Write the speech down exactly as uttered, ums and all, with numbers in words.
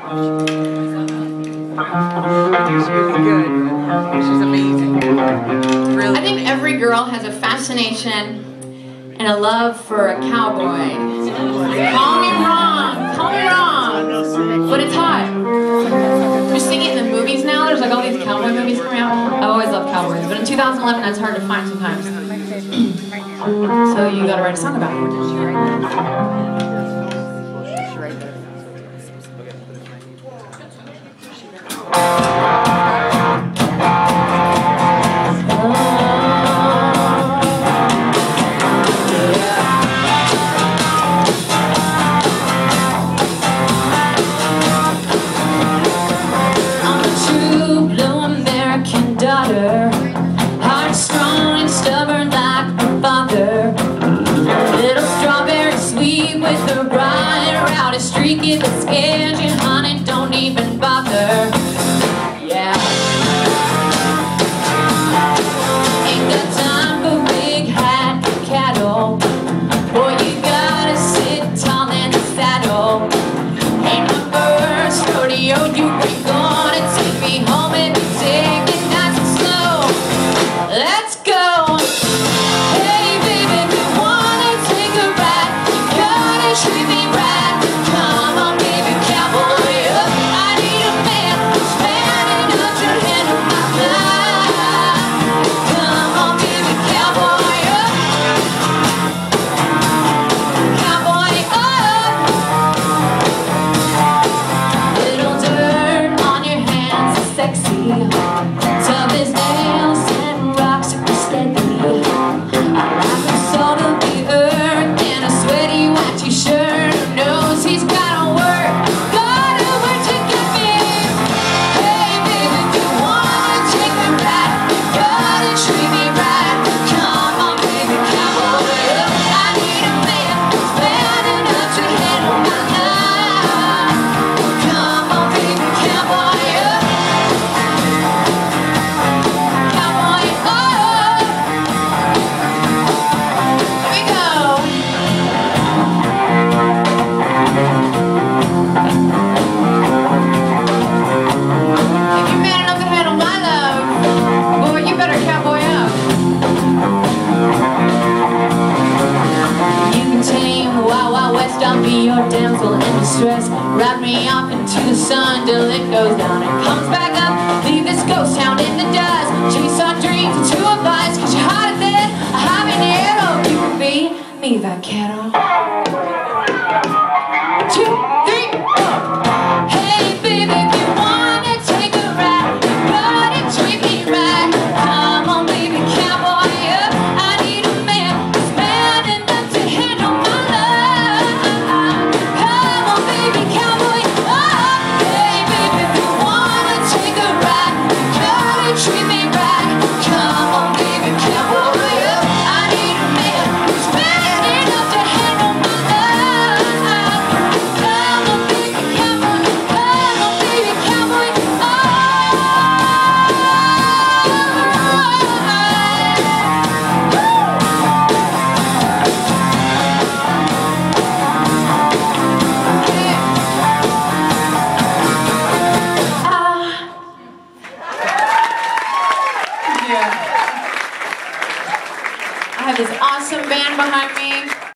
She's good. She's amazing. Really. I think every girl has a fascination and a love for a cowboy. Call me wrong, call me wrong, but it's hot. You're seeing it in the movies now. There's like all these cowboy movies coming out. I always love cowboys, but in two thousand eleven that's hard to find sometimes. So you gotta write a song about it. Heart strong and stubborn like my father. Little strawberry sweet with a bright rowdy streak in the scares you, honey, don't even bother. Yeah. Ain't got time for big hat and cattle. Boy, you gotta sit tall in the saddle. Ain't my first rodeo, you ain't gonna take me home and be sick. Let's go! Hey baby, if you wanna take a ride, you gotta treat me right. Come on baby, cowboy up. I need a man who's fanning out your hand on my life. Come on baby, cowboy up. Cowboy up. Little dirt on your hands is sexy. Tough as nails. I'll be your damsel in distress. Wrap me off into the sun till it goes down and comes back up. Leave this ghost town in the dust. Chase our dreams into a buzz. Cause you're hotter than a habanero. You can be me, vaquero.